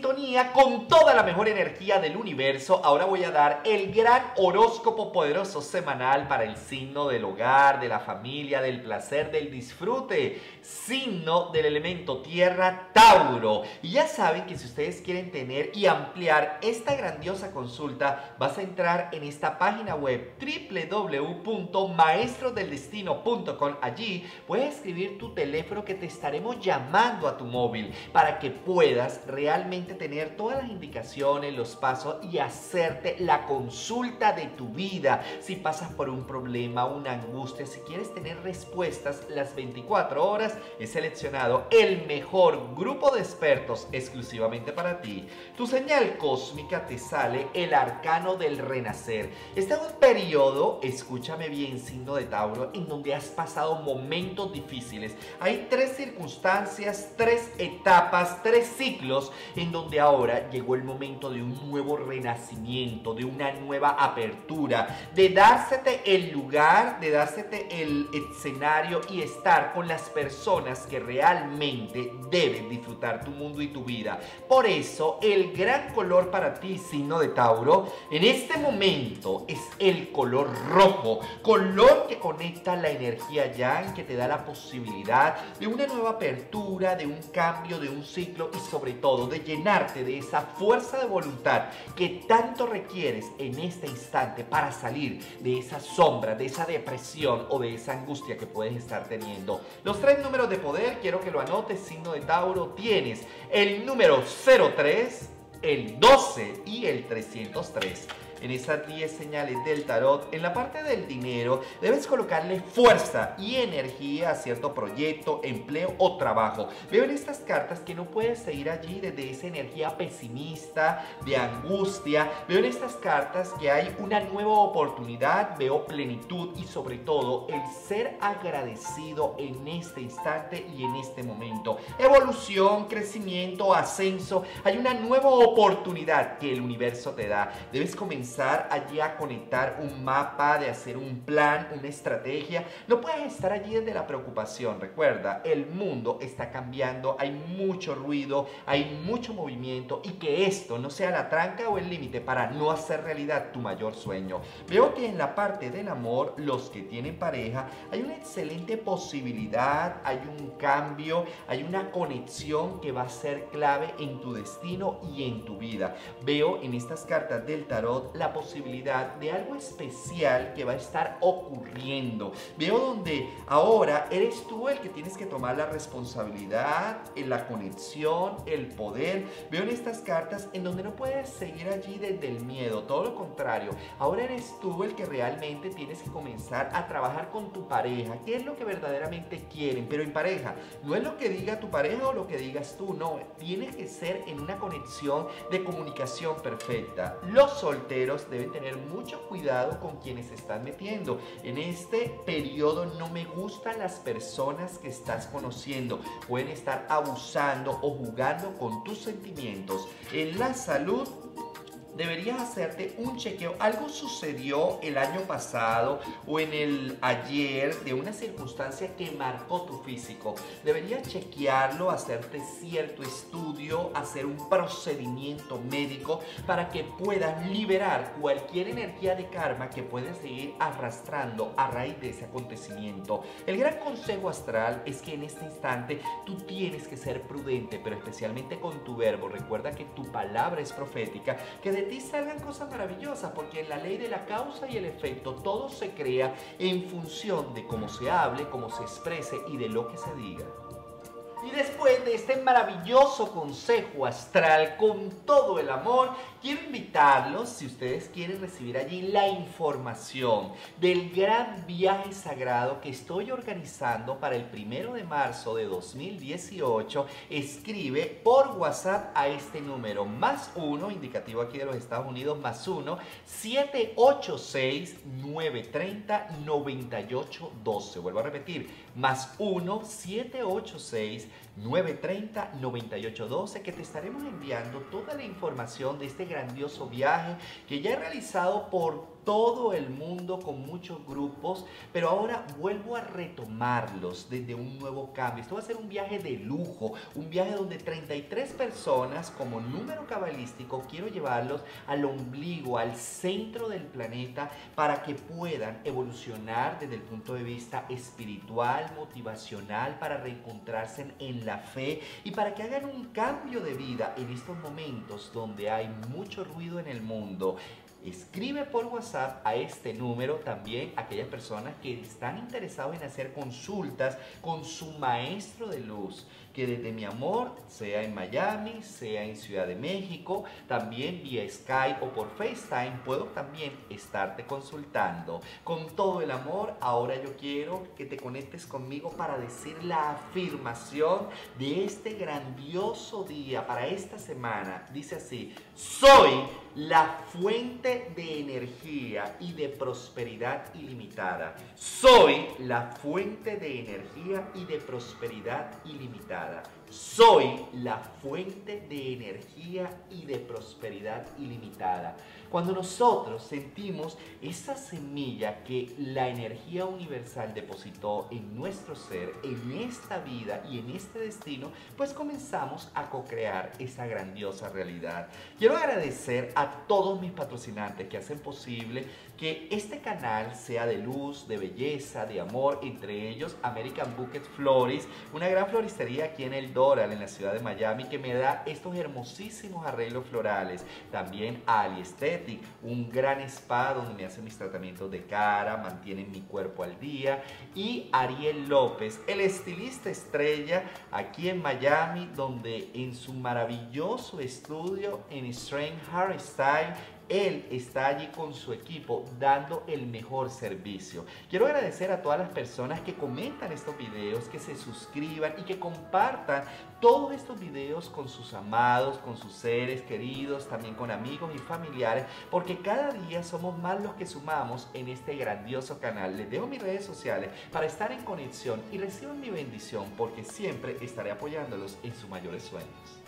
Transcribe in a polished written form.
sintonía con toda la mejor energía del universo. Ahora voy a dar el gran horóscopo poderoso semanal para el signo del hogar, de la familia, del placer, del disfrute. Signo del elemento tierra, Tauro. Y ya saben que si ustedes quieren tener y ampliar esta grandiosa consulta, vas a entrar en esta página web www.maestrodeldestino.com. Allí puedes escribir tu teléfono que te estaremos llamando a tu móvil para que puedas realmente tener todas las indicaciones, los pasos y hacerte la consulta de tu vida. Si pasas por un problema, una angustia, si quieres tener respuestas las 24 horas, he seleccionado el mejor grupo de expertos exclusivamente para ti. Tu señal cósmica te sale el arcano del renacer. Este es un periodo, escúchame bien, signo de Tauro, en donde has pasado momentos difíciles. Hay tres circunstancias, tres etapas, tres ciclos en donde ahora llegó el momento de un nuevo renacimiento, de una nueva apertura, de dársete el lugar, de dársete el escenario y estar con las personas que realmente deben disfrutar tu mundo y tu vida. Por eso el gran color para ti, signo de Tauro, en este momento es el color rojo, color que conecta la energía yang, que te da la posibilidad de una nueva apertura, de un cambio, de un ciclo y sobre todo de llenarte de esa fuerza de voluntad que tanto requieres en este instante para salir de esa sombra, de esa depresión o de esa angustia que puedes estar teniendo. Los tres números de poder, quiero que lo anotes, signo de Tauro. Tienes el número 03, el 12 y el 303. En esas 10 señales del tarot, en la parte del dinero, debes colocarle fuerza y energía a cierto proyecto, empleo o trabajo. Veo en estas cartas que no puedes seguir allí desde esa energía pesimista, de angustia. Veo en estas cartas que hay una nueva oportunidad, veo plenitud y sobre todo el ser agradecido en este instante y en este momento. Evolución, crecimiento, ascenso. Hay una nueva oportunidad que el universo te da. Debes comenzar allí a conectar un mapa, de hacer un plan, una estrategia. No puedes estar allí desde la preocupación. Recuerda, el mundo está cambiando, hay mucho ruido, hay mucho movimiento y que esto no sea la tranca o el límite para no hacer realidad tu mayor sueño. Veo que en la parte del amor, los que tienen pareja, hay una excelente posibilidad, hay un cambio, hay una conexión que va a ser clave en tu destino y en tu vida. Veo en estas cartas del tarot la posibilidad de algo especial que va a estar ocurriendo. Veo donde ahora eres tú el que tienes que tomar la responsabilidad, en la conexión, el poder. Veo en estas cartas en donde no puedes seguir allí desde el miedo, todo lo contrario. Ahora eres tú el que realmente tienes que comenzar a trabajar con tu pareja. ¿Qué es lo que verdaderamente quieren? Pero en pareja, no es lo que diga tu pareja o lo que digas tú, no. Tiene que ser en una conexión de comunicación perfecta. Los solteros deben tener mucho cuidado con quienes se están metiendo. En este periodo no me gustan las personas que estás conociendo. Pueden estar abusando o jugando con tus sentimientos. En la salud, deberías hacerte un chequeo. Algo sucedió el año pasado o en el ayer de una circunstancia que marcó tu físico. Deberías chequearlo, hacerte cierto estudio, hacer un procedimiento médico para que puedas liberar cualquier energía de karma que puedes seguir arrastrando a raíz de ese acontecimiento. El gran consejo astral es que en este instante tú tienes que ser prudente, pero especialmente con tu verbo. Recuerda que tu palabra es profética, que de ti salgan cosas maravillosas, porque en la ley de la causa y el efecto todo se crea en función de cómo se hable, cómo se exprese y de lo que se diga. Y después de este maravilloso consejo astral con todo el amor, quiero invitarlos, si ustedes quieren recibir allí la información del gran viaje sagrado que estoy organizando para el 1 de marzo de 2018, escribe por WhatsApp a este número, +1, indicativo aquí de los Estados Unidos, +1 786 930 9812. Vuelvo a repetir, +1 786 930 9812, que te estaremos enviando toda la información de este grandioso viaje que ya he realizado por todo el mundo con muchos grupos, pero ahora vuelvo a retomarlos desde un nuevo cambio. Esto va a ser un viaje de lujo, un viaje donde 33 personas como número cabalístico quiero llevarlos al ombligo, al centro del planeta para que puedan evolucionar desde el punto de vista espiritual, motivacional, para reencontrarse en la fe y para que hagan un cambio de vida en estos momentos donde hay mucho ruido en el mundo. Escribe por WhatsApp a este número también aquellas personas que están interesados en hacer consultas con su maestro de luz, que desde mi amor, sea en Miami, sea en Ciudad de México, también vía Skype o por FaceTime, puedo también estarte consultando. Con todo el amor, ahora yo quiero que te conectes conmigo para decir la afirmación de este grandioso día para esta semana. Dice así: soy la fuente de energía y de prosperidad ilimitada. Soy la fuente de energía y de prosperidad ilimitada. Soy la fuente de energía y de prosperidad ilimitada. Cuando nosotros sentimos esa semilla que la energía universal depositó en nuestro ser, en esta vida y en este destino, pues comenzamos a co-crear esa grandiosa realidad. Quiero agradecer a todos mis patrocinantes que hacen posible que este canal sea de luz, de belleza, de amor, entre ellos American Bouquet Florist, una gran floristería aquí en el Doral, en la ciudad de Miami, que me da estos hermosísimos arreglos florales. También Ali Aesthetic, un gran spa donde me hacen mis tratamientos de cara, mantienen mi cuerpo al día. Y Ariel López, el estilista estrella aquí en Miami, donde en su maravilloso estudio en Strange Hairstyle, él está allí con su equipo dando el mejor servicio. Quiero agradecer a todas las personas que comentan estos videos, que se suscriban y que compartan todos estos videos con sus amados, con sus seres queridos, también con amigos y familiares, porque cada día somos más los que sumamos en este grandioso canal. Les dejo mis redes sociales para estar en conexión y reciban mi bendición, porque siempre estaré apoyándolos en sus mayores sueños.